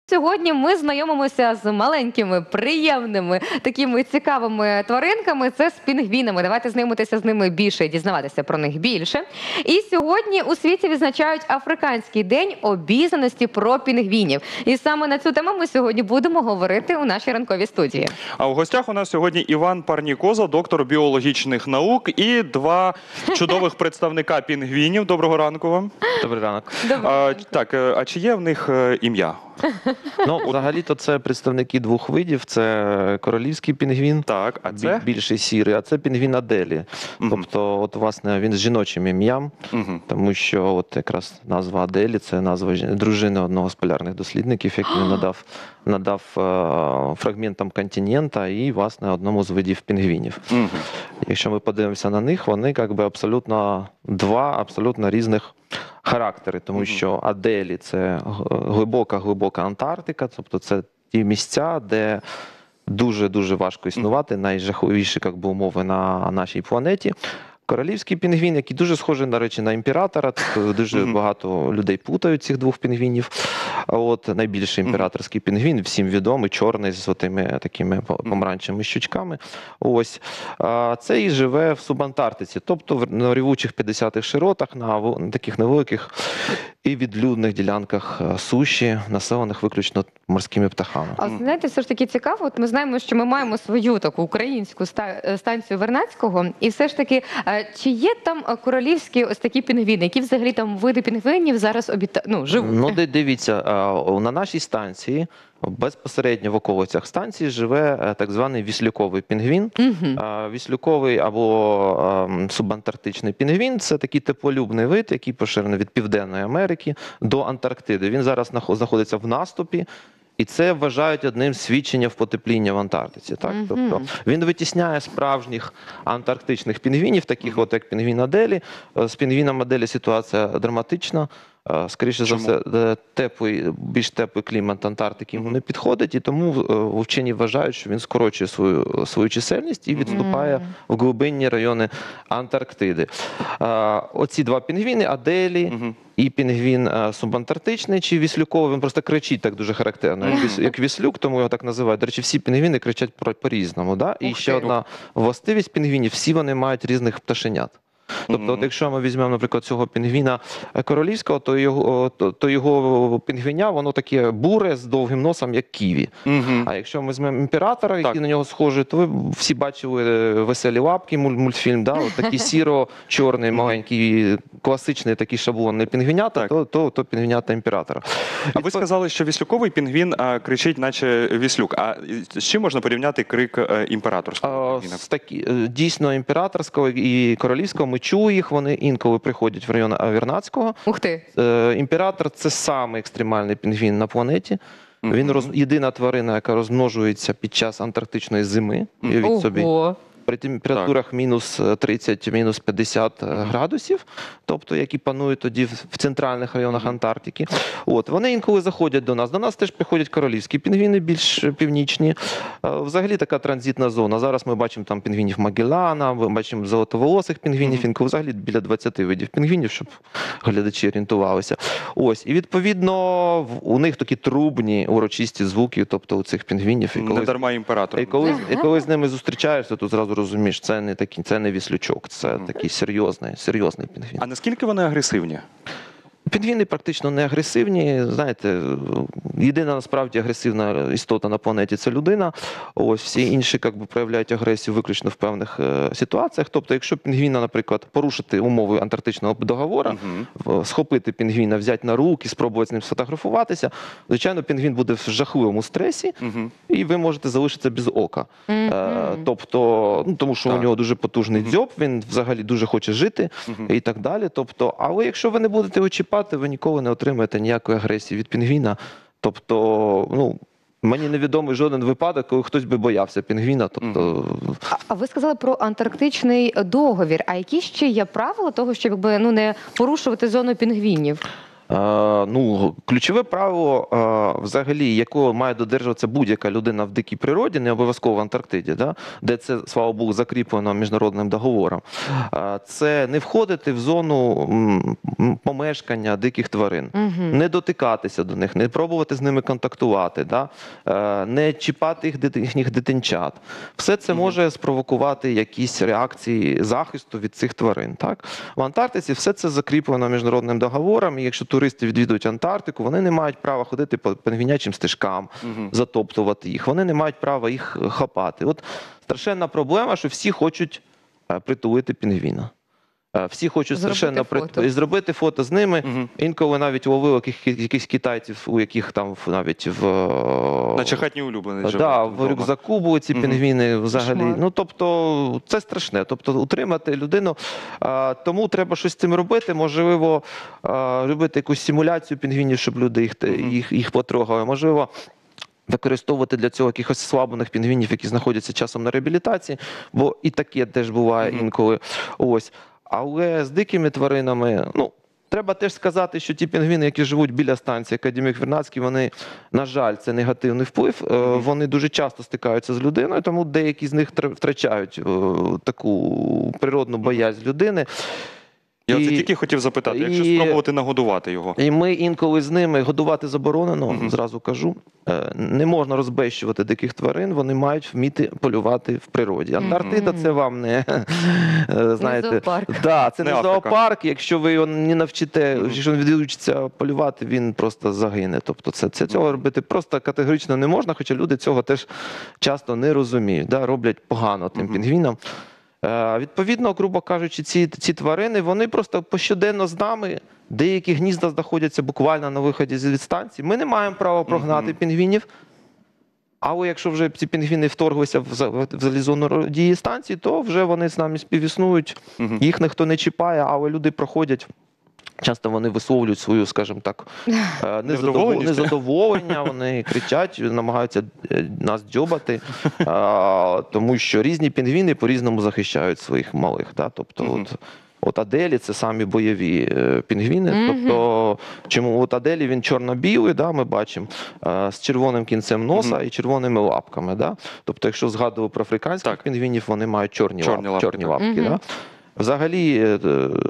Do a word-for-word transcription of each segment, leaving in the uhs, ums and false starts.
Сьогодні ми знайомимося з маленькими, приємними, такими цікавими тваринками. Це з пінгвінами. Давайте знайомитися з ними більше і дізнаватися про них більше. І сьогодні у світі відзначають Африканський день обізнаності про пінгвінів. І саме на цю тему ми сьогодні будемо говорити у нашій ранковій студії. А у гостях у нас сьогодні Іван Парнікоза, доктор біологічних наук, і два чудових представника пінгвінів. Доброго ранку вам. Добрий ранок. А, так, а чи є в них ім'я? Ну, взагалі-то це представники двох видів. Це королівський пінгвін, Так, а це? більший сірий, а це пінгвін Аделі. Мгм. Тобто, от, власне, він з жіночим ім'ям, Мгм. тому що от якраз назва Аделі – це назва жін- дружини одного з полярних дослідників, як він надав, надав е, фрагментам континента і, власне, одному з видів пінгвінів. Мгм. Якщо ми подивимося на них, вони як би абсолютно два абсолютно різних характери, тому Мгм. що Аделі – це глибока-глибока Антарктика, тобто це ті місця, де дуже-дуже важко існувати, найжахливіші як би, умови на нашій планеті. Королівський пінгвін, який дуже схожий, до речі, на імператора. Тут дуже Мгм. багато людей плутають цих двох пінгвінів. А От найбільший імператорський пінгвін, всім відомий, чорний з отими такими помаранчевими щучками. Ось. А цей живе в субантарктиці, тобто в- на рівучих п'ятдесятих широтах, на вел- на таких невеликих і відлюдних ділянках е, суші, населених виключно морськими птахами. А знаєте, все ж таки цікаво, от ми знаємо, що ми маємо свою таку українську ста- станцію Вернадського, і все ж таки, е, чи є там е, королівські ось такі пінгвіни, які взагалі там види пінгвінів зараз обіта... ну, живуть? Ну, ди- дивіться, а, на нашій станції, безпосередньо в околицях станції, живе е, так званий віслюковий пінгвін. Мгм. А, Віслюковий або ем, субантарктичний пінгвін – це такий теплолюбний вид, який поширений від Південної Америки до Антарктиди. Він зараз нахо- знаходиться в наступі, і це вважають одним з свідченням потепління в Антарктиці. Так? Мгм. Тобто він витісняє справжніх антарктичних пінгвінів, таких от як пінгвін Аделі. Е, З пінгвіном Аделі ситуація драматична. Е, Скоріше за Чому? все, е, теплий, більш теплий клімат Антарктики йому не підходить, і тому е, вчені вважають, що він скорочує свою, свою чисельність і відступає Мгм. в глибинні райони Антарктиди. Е, Оці два пінгвіни Аделі Мгм. і пінгвін е, субантарктичний чи віслюковий, він просто кричить так дуже характерно, як, віс- як віслюк, тому його так називають. До речі, всі пінгвіни кричать про- по-різному. Да? І Ух ще ти. одна властивість пінгвінів – всі вони мають різних пташенят. Тобто, от Мгм. якщо ми візьмемо, наприклад, цього пінгвіна е, королівського, то його, то, то його пінгвіня, воно таке буре з довгим носом, як ківі. Мгм. А якщо ми візьмемо імператора, який Так. на нього схожий, то ви всі бачили е, «Веселі лапки», муль- мультфільм, да? От такий сіро-чорний, маленький, класичний такий шаблонний пінгвінята, Так. то, то, то пінгвінята імператора. А ви сказали, що віслюковий пінгвін а, кричить, наче віслюк. А з чим можна порівняти крик е, імператорського А, пінгвіна? з такі, е, дійсно, імператорського і королівського ми чули їх, вони інколи приходять в район Вернадського. Ух ти! Е, Імператор – це самий екстремальний пінгвін на планеті. Він Мгм. роз... єдина тварина, яка розмножується під час антарктичної зими. Уявіть собі. Ого! При температурах мінус тридцять, мінус п'ятдесят градусів, тобто які панують тоді в в центральних районах Антарктики. От вони інколи заходять до нас. До нас теж приходять королівські пінгвіни, більш північні. Е, Взагалі така транзитна зона. Зараз ми бачимо там пінгвінів Магеллана, ми бачимо золотоволосих пінгвінів, інколи взагалі біля двадцяти видів пінгвінів, щоб глядачі орієнтувалися. Ось, і відповідно в- у них такі трубні урочисті звуки, тобто у цих пінгвінів. І Не коли дарма імператор. і коли, і коли з ними зустрічаєшся, то зразу розумієш, це не такий, це не віслючок, це Мгм. такий серйозний, серйозний пінгвін. А наскільки вони агресивні? Пінгвіни практично не агресивні. Знаєте, єдина насправді агресивна істота на планеті – це людина. Ось всі інші як би, проявляють агресію виключно в певних е, ситуаціях. Тобто, якщо пінгвіна, наприклад, порушити умови антарктичного договору, Мгм. в- схопити пінгвіна, взяти на руки, спробувати з ним сфотографуватися, звичайно, пінгвін буде в жахливому стресі, Мгм. і ви можете залишитися без ока. Е, Мгм. Тобто, ну тому що Так. у нього дуже потужний дзьоб, він взагалі дуже хоче жити Мгм. і так далі. Тобто, але якщо ви не будете його чіпати, ви ніколи не отримаєте ніякої агресії від пінгвіна. Тобто, ну. Мені невідомий жоден випадок, коли хтось би боявся пінгвіна. Тобто, А, а ви сказали про антарктичний договір. А які ще є правила того, щоб якби, ну, не порушувати зону пінгвінів? Ну, ключове правило, е, взагалі, якого має додержуватися будь-яка людина в дикій природі, не обов'язково в Антарктиді, да, де це, слава Богу, закріплено міжнародним договором, е, це не входити в зону м, помешкання диких тварин, Угу. не дотикатися до них, не пробувати з ними контактувати, да, е, не чіпати їх, дит- їхніх дитинчат. Все це може спровокувати якісь реакції захисту від цих тварин. Так? В Антарктиці все це закріплено міжнародним договором, і якщо туристи відвідують Антарктику, вони не мають права ходити по пінгвінячим стежкам, Мгм. затоптувати їх, вони не мають права їх хапати. От страшенна проблема, що всі хочуть е, притулити пінгвіна. Е, Всі хочуть Зробити страшенно фото. прит- і зробити фото з ними. Мгм. Інколи навіть ловили яких- якихось китайців, у яких там в- навіть в е, Наче хатній улюбленець живе да, там в вдома. рюкзаку були ці Мгм. пінгвіни взагалі. Кошмар. Ну, тобто, це страшне. Тобто, утримати людину. А, тому треба щось з цим робити. Можливо, а, робити якусь симуляцію пінгвінів, щоб люди їх, Мгм. їх, їх потрогали. Можливо, використовувати для цього якихось слаблених пінгвінів, які знаходяться часом на реабілітації, бо і таке теж буває Мгм. інколи. Ось. Але з дикими тваринами, ну, треба теж сказати, що ті пінгвіни, які живуть біля станції Академік Вернадський, вони, на жаль, це негативний вплив. Е, Мгм. Вони дуже часто стикаються з людиною, тому деякі з них тр- втрачають е, таку природну боязнь людини. Я це І- тільки хотів запитати, якщо і- спробувати нагодувати його. І ми інколи з ними годувати заборонено, Мгм. зразу кажу. Е, Не можна розбещувати диких тварин, вони мають вміти полювати в природі. Антарктида Мгм. це вам не, е, знаєте, зоопарк. да, це Не не, Африка. зоопарк. Якщо ви його не навчите, Мгм. якщо він відучиться полювати, він просто загине. Тобто це, це цього робити просто категорично не можна, хоча люди цього теж часто не розуміють, да, роблять погано тим Мгм. пінгвінам. Е, Відповідно, грубо кажучи, ці, ці тварини, вони просто щоденно з нами, деякі гнізда знаходяться буквально на виході з від станції. Ми не маємо права прогнати Мгм. пінгвінів. Але якщо вже ці пінгвіни вторглися в за- в залізону дії станції, то вже вони з нами співіснують. Мгм. Їх ніхто не чіпає, але люди проходять. Часто вони висловлюють свою, скажімо так, е, незадоволення, Невдоволеність? незадоволення, вони кричать, намагаються е, нас дзьобати, е, тому що різні пінгвіни по-різному захищають своїх малих. Да? Тобто, Мгм. от, от Аделі це самі бойові е, пінгвіни. Мгм. Тобто, чому от Аделі він чорно-білий, да, ми бачимо, е, з червоним кінцем носа Мгм. і червоними лапками. Да? Тобто, якщо згадував про африканських Так. пінгвінів, вони мають чорні, Чорні лап- лапки, чорні так. лапки. Мгм. Да? Взагалі, е,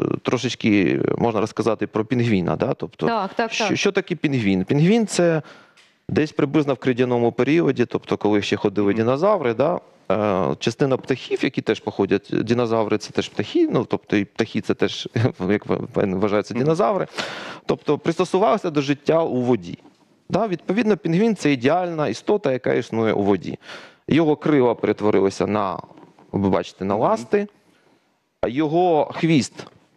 трошечки можна розказати про пінгвіна. Да? Тобто, Так, так, що, так. що таке пінгвін? Пінгвін це десь приблизно в кридяному періоді, тобто коли ще ходили Мгм. динозаври, да? е, частина птахів, які теж походять, динозаври це теж птахи, ну тобто і птахи це теж, як вважаються, Мгм. динозаври, тобто пристосувалися до життя у воді. Да? Відповідно, пінгвін це ідеальна істота, яка існує у воді. Його крила перетворилися на, ви бачите, на Мгм. ласти, а його хвіст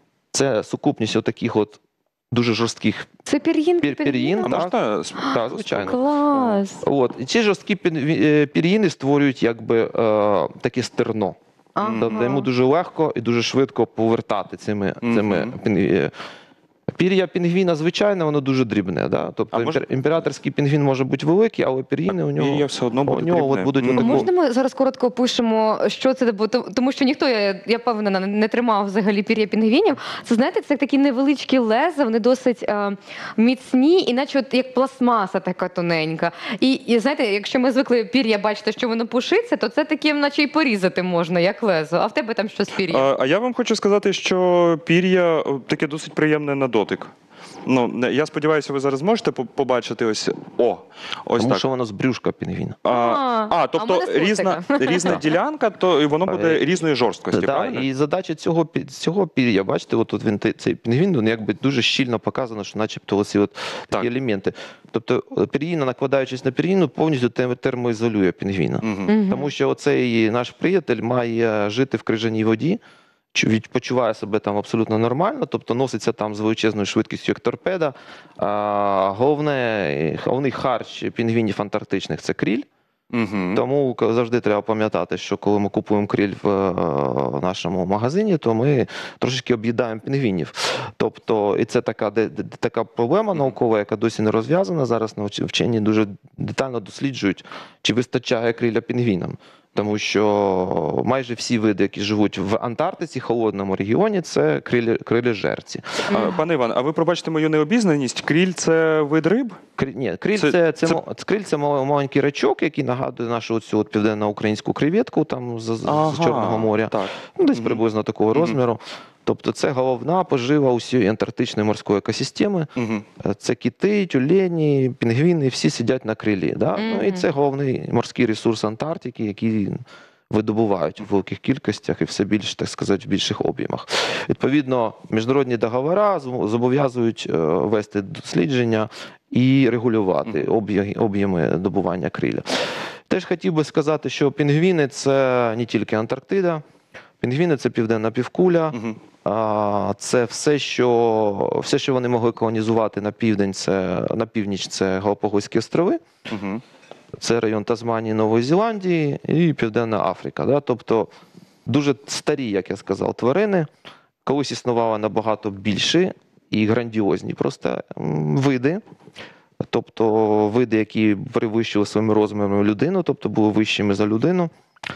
це сукупність отаких от дуже жорстких Це пір'їнки пір- пінгвіна? пір'їн. А Так. можна сп- Так, звичайно. Клас. От. І ці жорсткі пін- е, пір'їни створюють якби, е, таке стерно. Ага. Тобто йому дуже легко і дуже швидко повертати цими, Мгм. цими пін- е, пір'я пінгвіна, звичайно, воно дуже дрібне. Да? Тобто А може- імпер- імператорський пінгвін може бути великий, але пір'їни у нього, І я все одно у буду нього от дрібне. будуть Мгм. А отако- можна ми зараз коротко опишемо, що це, бо то- тому що ніхто, я, я певна, не тримав взагалі пір'я пінгвінів. Це, знаєте, це такі невеличкі леза, вони досить е, міцні, іначе от як пластмаса така тоненька. І, і знаєте, якщо ми звикли пір'я бачити, що воно пушиться, то це таким, наче й порізати можна, як лезо. А в тебе там що з пір'ям? А, а я вам хочу сказати, що пір'я е, таке досить приємне на дотик. Ну, я сподіваюся, ви зараз можете по- побачити ось. О, ось тому так. що воно з брюшка пінгвіна. А, А, а, а тобто в мене з різна, хвостика. різна Так. ділянка, то і воно буде Е, різної жорсткості, Да, правильно? і задача цього, пі- цього пір'я, бачите, от, от він те- цей пінгвін, він якби дуже щільно показано, що начебто оці от такі Так. елементи. Тобто е, пір'їна, накладаючись на пір'їну, повністю тем- термоізолює пінгвіна. Мгм. Мгм. Тому що оцей наш приятель має жити в крижаній воді, чу- відпочиває себе там абсолютно нормально, тобто носиться там з величезною швидкістю, як торпеда. А, головне, головний харч пінгвінів антарктичних це кріль. Мгм. Тому к- завжди треба пам'ятати, що коли ми купуємо кріль в е, нашому магазині, то ми трошечки об'їдаємо пінгвінів. Тобто, і це така, де, де- така проблема наукова, яка досі не розв'язана. Зараз науч- вчені дуже детально досліджують, чи вистачає кріля пінгвінам. Тому що майже всі види, які живуть в Антарктиці, холодному регіоні, це крилі, крилежерці. А, Пане Іван, а ви пробачте мою необізнаність, кріль – це вид риб? Крі... Ні, криль Це- це, це, це- мо- криль це мал- маленький рачок, який нагадує нашу оцю от південно-українську креветку там з, з Ага, Чорного моря. Так. Ну, десь Мгм. приблизно такого Мгм. розміру. Тобто це головна пожива усієї антарктичної морської екосистеми. Мгм. Це кити, тюлені, пінгвіни, всі сидять на крилі. Да? Ну, і Мгм. це головний морський ресурс Антарктики, який видобувають у великих кількостях і все більш, так сказати, в більших об'ємах. Відповідно, міжнародні договори зоб- зобов'язують е, вести дослідження і регулювати об'є- об'єми добування криля. Теж хотів би сказати, що пінгвіни – це не тільки Антарктида, пінгвіни – це південна півкуля, Мгм. а, це все, що, все, що вони могли колонізувати на південь, це, на північ – це Галапагоські острови, Мгм. це район Тасманії, Нової Зеландії і Південна Африка. Да? Тобто дуже старі, як я сказав, тварини. Колись існували набагато більші і грандіозні просто м, види. Тобто види, які перевищили своїми розмірами людину, тобто були вищими за людину.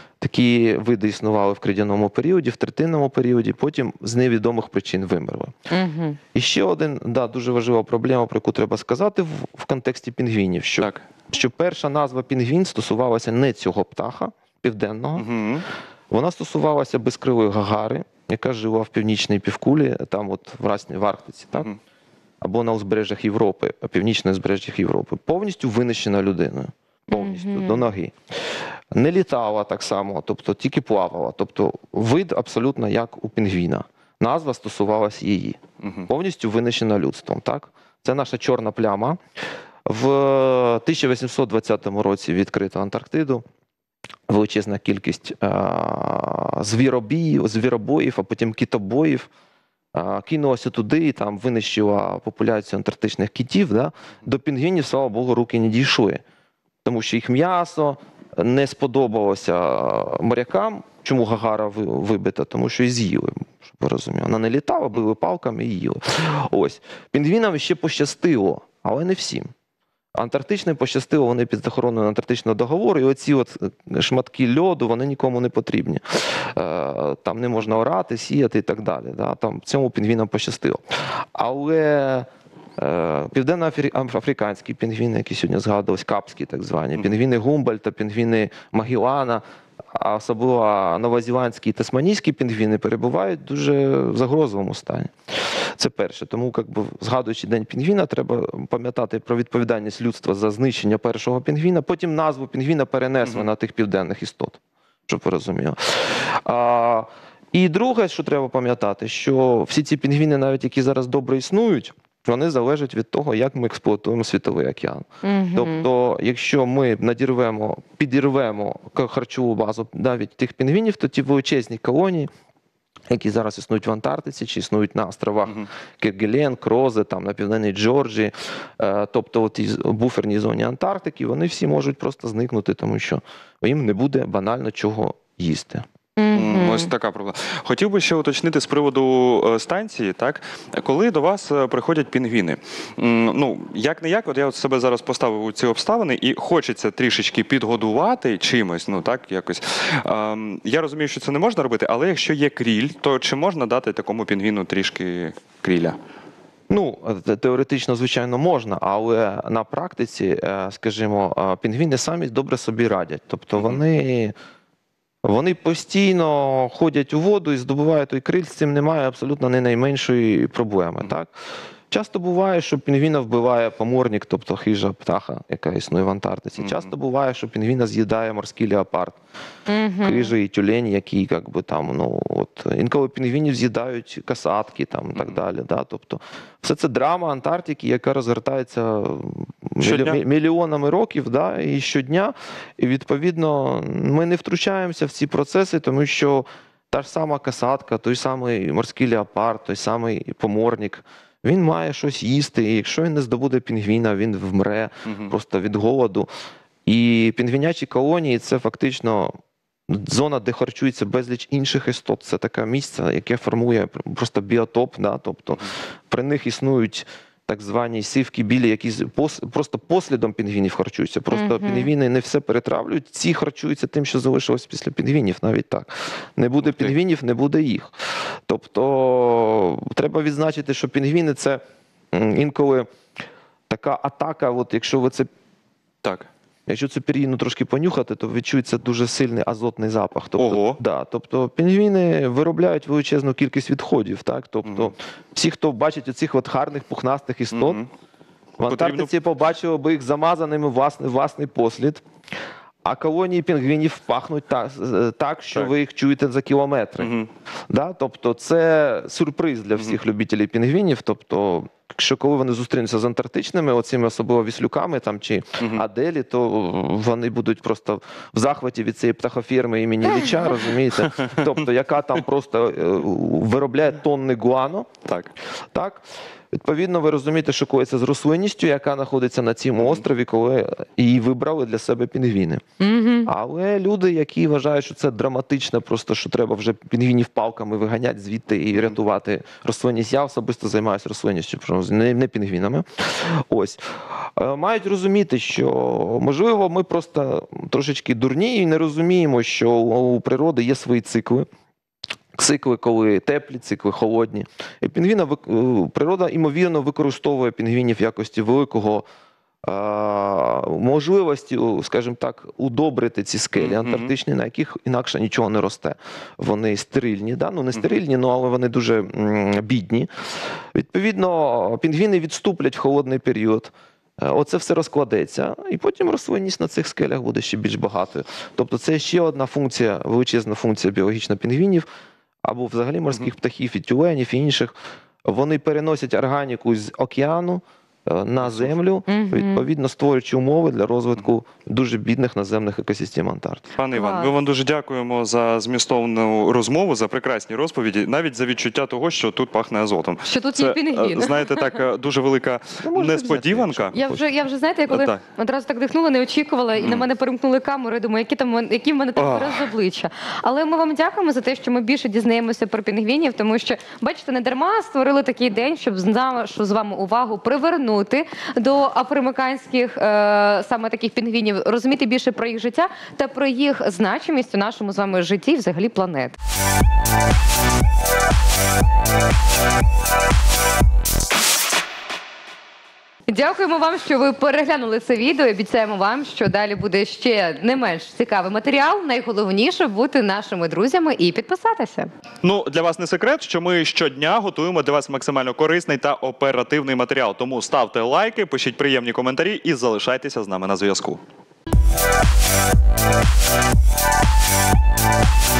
Такі види існували в кридяному періоді, в третинному періоді, потім з невідомих причин вимерли. Мгм. І ще один, да, дуже важлива проблема, про яку треба сказати в, в контексті пінгвінів, що, Так. що перша назва пінгвін стосувалася не цього птаха південного, Мгм. вона стосувалася безкрилої гагари, яка жила в північній півкулі, там от в Расні, в Арктиці, так? Мгм. Або на узбережжях Європи, північних узбережжях Європи, повністю винищена людиною. Повністю, Мгм. до ноги. Не літала так само, тобто тільки плавала. Тобто вид абсолютно як у пінгвіна. Назва стосувалась її. Мгм. Повністю винищена людством. Так? Це наша чорна пляма. В тисяча вісімсот двадцятому році відкрито Антарктиду. Величезна кількість а, звіробіїв, звіробоїв, а потім китобоїв. а, Кинулася туди і там винищила популяцію антарктичних китів. Да? До пінгвінів, слава Богу, руки не дійшли. Тому що їх м'ясо не сподобалося морякам. Чому Гагара ви- вибита? Тому що і з'їли, щоб ви розуміли. Вона не літала, били палками і їли. Ось. Пінгвінам ще пощастило, але не всім. Антарктичним пощастило, вони під охороною Антарктичного договору, і оці от шматки льоду, вони нікому не потрібні. Е, Там не можна орати, сіяти і так далі. Да? Там цьому пінгвінам пощастило. Але е, південно-африканські пінгвіни, які сьогодні згадувались, капські так звані, пінгвіни Гумбольдта, пінгвіни Магеллана, а особливо новозеландські і тасманійські пінгвіни перебувають в дуже загрозовому стані. Це перше. Тому, як би, згадуючи День пінгвіна, треба пам'ятати про відповідальність людства за знищення першого пінгвіна. Потім назву пінгвіна перенесли на тих південних істот, щоб ви розуміли. А, і друге, що треба пам'ятати, що всі ці пінгвіни, навіть які зараз добре існують, вони залежать від того, як ми експлуатуємо світовий океан. Мгм. Тобто, якщо ми надірвемо, підірвемо к- харчову базу навіть тих пінгвінів, то ті величезні колонії, які зараз існують в Антарктиці, чи існують на островах Мгм. Кергелен, Крозе, там на південній Джорджії, е, тобто в тій буферній зоні Антарктики, вони всі можуть просто зникнути, тому що їм не буде банально чого їсти. Мгм. М, Ось така проблема. Хотів би ще уточнити з приводу е, станції, так? Коли до вас е, приходять пінгвіни, м, ну, як не як, от я от себе зараз поставив у ці обставини і хочеться трішечки підгодувати чимось, ну так, якось. Ем, я розумію, що це не можна робити, але якщо є кріль, то чи можна дати такому пінгвіну трішки кріля? Ну, те- теоретично, звичайно, можна, але на практиці, е, скажімо, е, пінгвіни самі добре собі радять. Тобто вони, вони постійно ходять у воду і здобувають той криль, з цим немає абсолютно не найменшої проблеми. Так? Часто буває, що пінгвіна вбиває поморник, тобто хижа птаха, яка існує в Антарктиці. Мгм. Часто буває, що пінгвіна з'їдає морський леопард, Мгм. хижий тюлень, який як би, там, ну, от, інколи пінгвінів з'їдають касатки там, і так Мгм. далі. Да? Тобто, все це драма Антарктики, яка розгортається Щодня. мілі- мільйонами років, да? І щодня. І відповідно ми не втручаємося в ці процеси, тому що та ж сама касатка, той самий морський леопард, той самий поморник, він має щось їсти, і якщо він не здобуде пінгвіна, він вмре Мгм. просто від голоду. І пінгвінячі колонії – це фактично зона, де харчується безліч інших істот. Це таке місце, яке формує просто біотоп. Да? Тобто при них існують так звані сивки білі, які з- пос- просто послідом пінгвінів харчуються. Просто Мгм. пінгвіни не все перетравлюють, ці харчуються тим, що залишилось після пінгвінів, навіть так. Не буде Ух ти. пінгвінів, не буде їх. Тобто треба відзначити, що пінгвіни – це м, інколи така атака, от якщо ви це Так. Якщо цю пір'їну трошки понюхати, то відчується дуже сильний азотний запах. Тобто, Ого. да, тобто пінгвіни виробляють величезну кількість відходів. Так? Тобто, Мгм. всі, хто бачить оцих от гарних пухнастих істот, Мгм. в Антарктиці побачили би їх замазаними власний, власний послід. А колонії пінгвінів пахнуть так, так що Так. ви їх чуєте за кілометри. Мгм. Да? Тобто це сюрприз для всіх любителів пінгвінів. Тобто, якщо коли вони зустрінуться з антарктичними, оцими особливо віслюками там, чи Мгм. аделі, то вони будуть просто в захваті від цієї птахофірми імені Ліча, розумієте? Тобто, яка там просто е, виробляє тонни гуану. Так. Так? Відповідно, ви розумієте, що коїться з рослинністю, яка знаходиться на цьому острові, коли її вибрали для себе пінгвіни. Мгм. Але люди, які вважають, що це драматично, просто що треба вже пінгвінів палками виганяти звідти і рятувати рослинність. Я особисто займаюся рослинністю, просто не, не пінгвінами. Ось. Е, Мають розуміти, що можливо ми просто трошечки дурні і не розуміємо, що у природи є свої цикли. Цикли, коли теплі, цикли холодні. І пінгвіна вик- е, природа ймовірно використовує пінгвінів в якості великого е, можливості, у, скажімо так, удобрити ці скелі Мгм. антарктичні, на яких інакше нічого не росте. Вони стерильні, да? Ну не стерильні, ну, але вони дуже м, бідні. Відповідно, пінгвіни відступлять в холодний період. Е, Оце все розкладеться, і потім рослинність на цих скелях буде ще більш багатою. Тобто це ще одна функція, величезна функція біологічна пінгвінів, або взагалі морських птахів, і тюленів, і інших. Вони переносять органіку з океану е, на землю, Мгм. відповідно створюючи умови для розвитку дуже бідних наземних екосистем Антарктики. Пане Іван, Клас. ми вам дуже дякуємо за змістовну розмову, за прекрасні розповіді, навіть за відчуття того, що тут пахне азотом. Що тут Це, є пінгвін. е, знаєте, так е, дуже велика Ну, можете несподіванка. взяти, Я вже, я вже знаєте, я коли Так. одразу так дихнула, не очікувала, і на мене перемкнули камеру, і думаю, які там які в мене там Ах. вираз обличчя. Але ми вам дякуємо за те, що ми більше дізнаємося про пінгвінів, тому що, бачите, не дарма створили такий день, щоб з нашу з вами увагу привернути до афроамериканських е, саме таких пінгвінів, розуміти більше про їх життя та про їх значимість у нашому з вами житті, і взагалі планет. Дякуємо вам, що ви переглянули це відео. Обіцяємо вам, що далі буде ще не менш цікавий матеріал. Найголовніше бути нашими друзями і підписатися. Ну, для вас не секрет, що ми щодня готуємо для вас максимально корисний та оперативний матеріал. Тому ставте лайки, пишіть приємні коментарі і залишайтеся з нами на зв'язку.